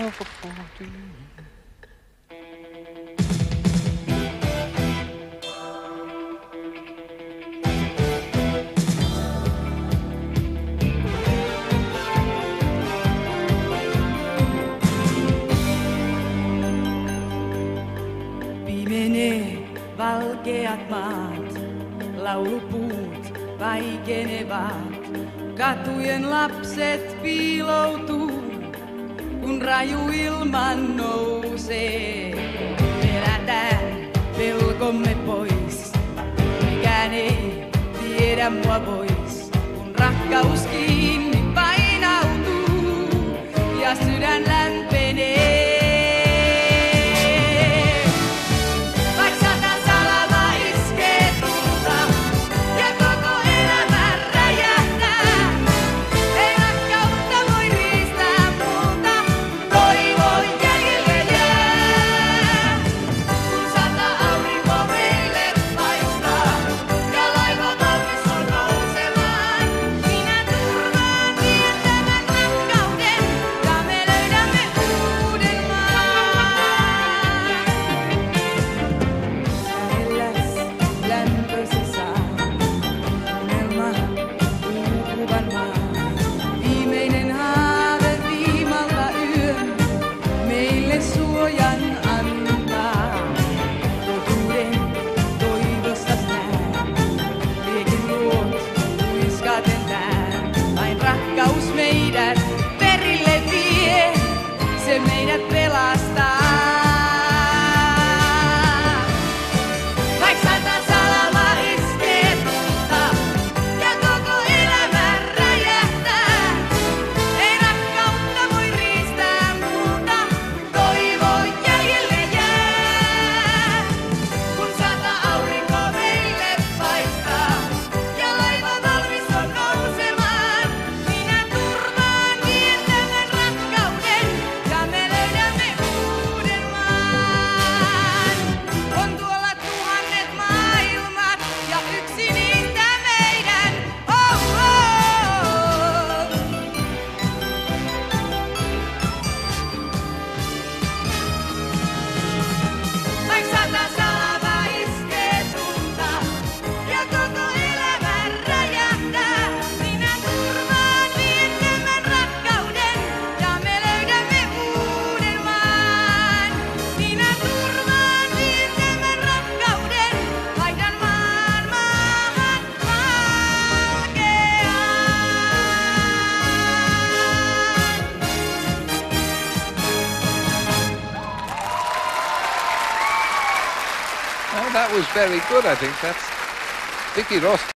of a party. Pimenee valkeat maat, laulupuut vaikenevat. Katujen lapset piiloutuu, kun raju ilman nousee. Pelätään pelkomme pois, mikään ei viedä mua pois, kun rakkaus kiinni painautuu ja sydän lämpenee. Rakkaus meidät perille vie, se meidät pelastaa. Vaik sata salama iskee tulta ja koko elämä räjähtää. Ei rakkautta voi riistää multa, toivo jäljelle jää. Kun sata aurinko meille paistaa ja laiva valmis on nousemaan. Well, that was very good, I think. That's Vicky Ross.